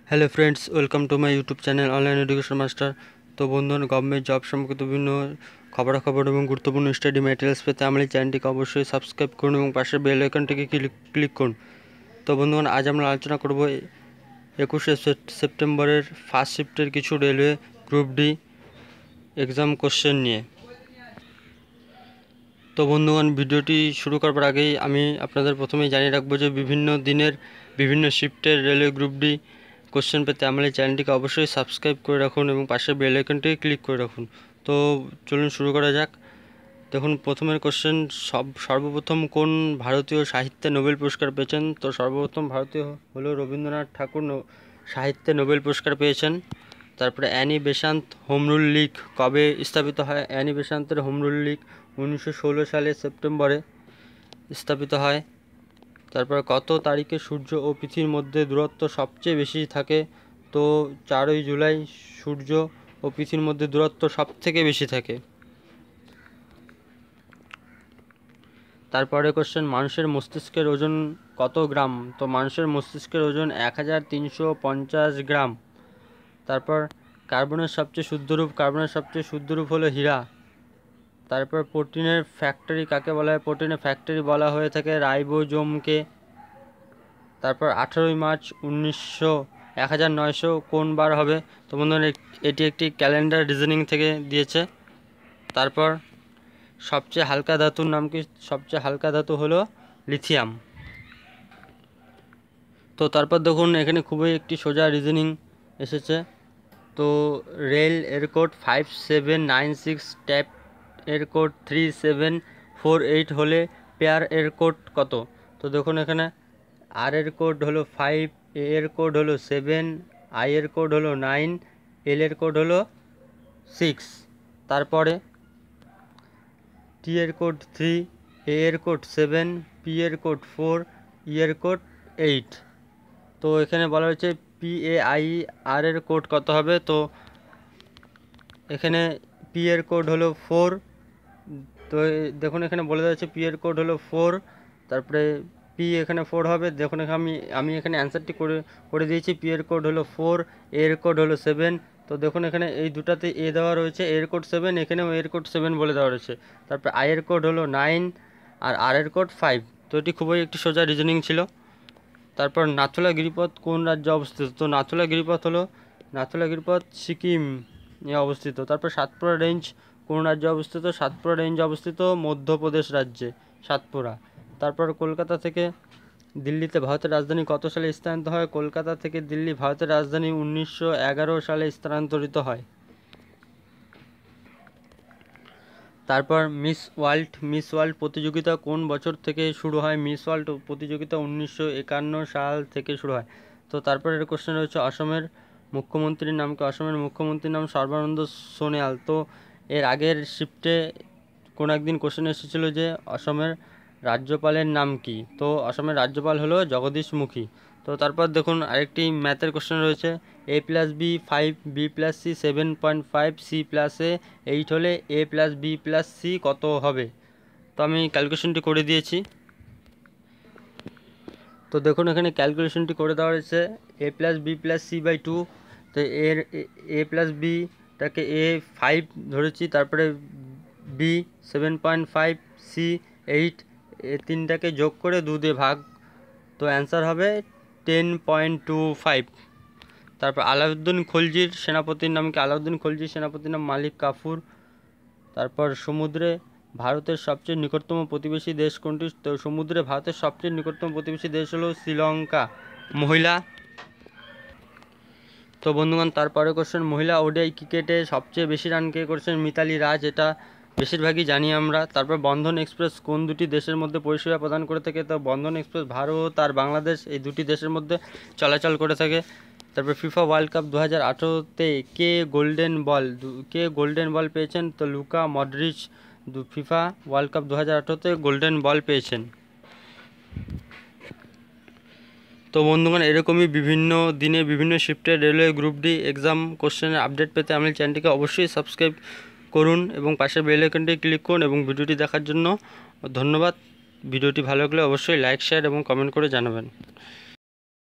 Hello friends, welcome to my YouTube channel online education master. তো বন্ধুগণ, government job সম্পর্কিত বিভিন্ন খবরাখবর এবং গুরুত্বপূর্ণ স্টাডি ম্যাটেরিয়ালস পেতে আমার এই চ্যানেলটিকে অবশ্যই সাবস্ক্রাইব করুন এবং পাশের বেল আইকনটিকে ক্লিক করুন। তো বন্ধুগণ, আজ আমরা আলোচনা করব 21শে সেপ্টেম্বরের ফার্স্ট শিফটের কিছু railway group D exam question নিয়ে। তো বন্ধুগণ, ভিডিওটি শুরু করার আগেই আমি আপনাদের প্রথমেই জানিয়ে রাখবো যে বিভিন্ন দিনের বিভিন্ন শিফটের রেলওয়ে গ্রুপ ডি কোশ্চেন পেতে আমার এই চ্যানেলটিকে অবশ্যই সাবস্ক্রাইব করে রাখুন এবং পাশের বেল আইকনটিকে ক্লিক করে রাখুন। তো চলুন শুরু করা যাক। দেখুন, প্রথমের কোশ্চেন, সর্বপ্রথম কোন ভারতীয় সাহিত্যে নোবেল পুরস্কার পেয়েছেন? তো সর্বপ্রথম ভারতীয় হলো রবীন্দ্রনাথ ঠাকুর সাহিত্যে নোবেল পুরস্কার পেয়েছেন। তারপরে Annie Besant home rule league কবে স্থাপিত হয়? অ্যানি বেসান্তের হোম রুল লীগ 1916 সালে সেপ্টেম্বরে স্থাপিত হয়। তারপর কত তারিখে সূর্য ও পৃথিবীর মধ্যে দূরত্ব সবচেয়ে বেশি থাকে? তো 4ই জুলাই সূর্য ও পৃথিবীর মধ্যে দূরত্ব সব থেকে বেশি থাকে। তারপরে কোশ্চেন, মানুষের মস্তিষ্কের ওজন কত গ্রাম? তো মানুষের মস্তিষ্কের ওজন 1350 গ্রাম। তারপর কার্বনের সবচেয়ে শুদ্ধ রূপ হলো হীরা। তারপর প্রোটিনের ফ্যাক্টরি কাকে বলা হয়? প্রোটিনের ফ্যাক্টরি বলা হয়ে থাকে রাইবোজোমকে। তারপর 18ই মার্চ 1900 কোন বার হবে? তো বন্ধুরা, এটি একটি ক্যালেন্ডার রিজনিং থেকে দিয়েছে। তারপর সবচেয়ে হালকা ধাতুর নাম কি? সবচেয়ে হালকা ধাতু হলো লিথিয়াম। তো তারপর দেখুন, এখানে খুবই একটি সোজা রিজনিং এসেছে। তো রেল এর কোড 5796, ট্যাপ এর কোড 3748 হলে পেয়ার এর কোড কত? তো দেখুন, এখানে আর এর কোড হলো 5, এ এর কোড হলো 7, আই এর কোড হলো 9, এল এর কোড হলো 6। তারপরে টি এর কোড 3, এ এর কোড 7, পি এর কোড 4, ই এর কোড 8। তো এখানে বলা হয়েছে পি এ আই আর এর কোড কত হবে? তো এখানে পি এর কোড হলো 4। তো দেখুন, এখানে বলে দেওয়া হচ্ছে পি এর কোড হলো 4, তারপরে পি এখানে 4 হবে। দেখুন, আমি এখানে অ্যান্সারটি করে দিয়েছি। পি এর কোড হলো 4, এর কোড হলো 7। তো দেখুন, এখানে এই দুটাতে এ দেওয়া রয়েছে, এর কোড 7, এখানেও এর কোড 7 বলে দেওয়া রয়েছে। তারপর আই এর কোড হলো 9 আর আর এর কোড 5। তো এটি খুবই একটি সোজা রিজনিং ছিল। তারপর নাথুলা গিরিপথ কোন রাজ্যে অবস্থিত? তো নাথুলা গিরিপথ সিকিম এ অবস্থিত। তারপর সাতপুরা রেঞ্জ কোন রাজ্যে অবস্থিত? সাতপুরা রেঞ্জ অবস্থিত মধ্যপ্রদেশ রাজ্যে, সাতপুরা। তারপর কলকাতা থেকে দিল্লিতে ভারতের রাজধানী কত সালে স্থানান্তরিত হয়? কলকাতা থেকে দিল্লি ভারতের রাজধানী 1911 সালে স্থানান্তরিত হয়। তারপর মিস ওয়ার্ল্ড প্রতিযোগিতা কোন বছর থেকে শুরু হয়? মিস ওয়ার্ল্ড প্রতিযোগিতা 1951 সাল থেকে শুরু হয়। তো তারপর এর কোশ্চেন রয়েছে, অসমের মুখ্যমন্ত্রীর নাম কি? অসমের মুখ্যমন্ত্রীর নাম সর্বানন্দ সোনোয়াল। তো এর আগের শিফটে কোন একদিন কোশ্চেন এসেছিল যে অসমের রাজ্যপালের নাম কি? তো অসমের রাজ্যপাল হলো জগদীশ মুখী। তো তারপর দেখুন, আরেকটি ম্যাথের কোশ্চেন রয়েছে, a plus B 5, B plus C 7.5, C plus A 8 হলে A plus B plus C কত হবে? তো আমি ক্যালকুলেশনটি করে দিয়েছি। তো দেখুন, এখানে ক্যালকুলেশনটি করে দেওয়া হয়েছে A plus B plus C by 2। তো এর এ প্লাস বিটাকে এ 5 ধরেছি, তারপরে বি 7.5, সি 8, এ তিনটাকে যোগ করে 2 দিয়ে ভাগ। তো অ্যান্সার হবে 10.25। তারপর আলাউদ্দিন খলজির সেনাপতির নাম কি? আলাউদ্দিন খলজির সেনাপতির নাম মালিক কাফুর। তারপর সমুদ্রে ভারতের সবচেয়ে নিকটতম প্রতিবেশী দেশ কোনটি? তো সমুদ্রে ভারতের সবচেয়ে নিকটতম প্রতিবেশী দেশ হলো শ্রীলঙ্কা। মহিলা। তো বন্ধুগণ, তারপরে কোশ্চেন, মহিলা ওডিআই ক্রিকেটে সবচেয়ে বেশি রান কে করেছেন? মিতালি রাজ। এটা বেশিরভাগই জানি আমরা। তারপর বন্ধন এক্সপ্রেস কোন দুটি দেশের মধ্যে পরিষেবা প্রদান করে থাকে? তো বন্ধন এক্সপ্রেস ভারত আর বাংলাদেশ এই দুটি দেশের মধ্যে চলাচল করে থাকে। তারপর ফিফা ওয়ার্ল্ড কাপ 2018-তে কে গোল্ডেন বল পেয়েছেন? তো Luka Modric FIFA World Cup 2018-তে গোল্ডেন বল পেয়েছেন। তো বন্ধুগণ, এরকমই বিভিন্ন দিনে বিভিন্ন শিফটে রেলওয়ে গ্রুপ ডি এক্সাম কোশ্চেনের আপডেট পেতে আমার চ্যানেলটিকে অবশ্যই সাবস্ক্রাইব করুন এবং পাশে বেল আইকনটি ক্লিক করুন। এবং ভিডিওটি দেখার জন্য ধন্যবাদ। ভিডিওটি ভালো লাগলে অবশ্যই লাইক, শেয়ার এবং কমেন্ট করে জানাবেন।